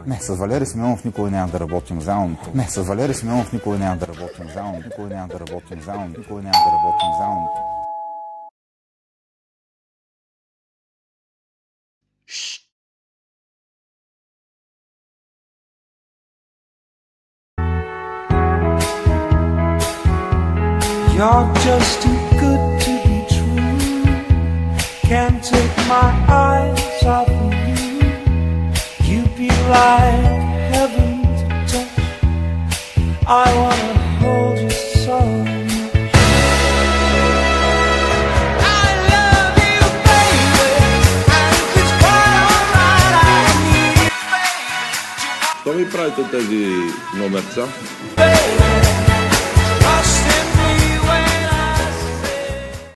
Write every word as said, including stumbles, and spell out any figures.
Не, с Валери Симеонов никога няма да работим заедно. Не, с Валери Симеонов никога няма да работим заедно. Никога няма да работим заедно. Никога няма да работим заедно. You're just too good to be true. Can't take my eyes off of you. You'd be like heaven to touch. I wanna hold you so much. I love you, baby, and it's quite alright. I need you, baby. Що ми правите тези номерца? Baby.